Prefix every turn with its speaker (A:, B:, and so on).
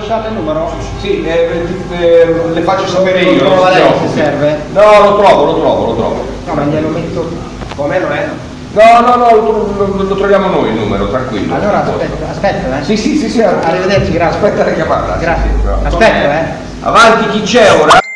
A: lasciato il numero?
B: Sì, le faccio sapere io.
A: Lo trova lei se serve?
B: No, lo trovo.
A: No, ma glielo metto. Come non è?
B: No, lo troviamo noi il numero, tranquillo.
A: Allora aspetta,
B: Sì.
A: Arrivederci, grazie.
B: Aspetta la chiamata.
A: Grazie.
B: Sì,
A: Aspetta,
B: Avanti chi c'è ora?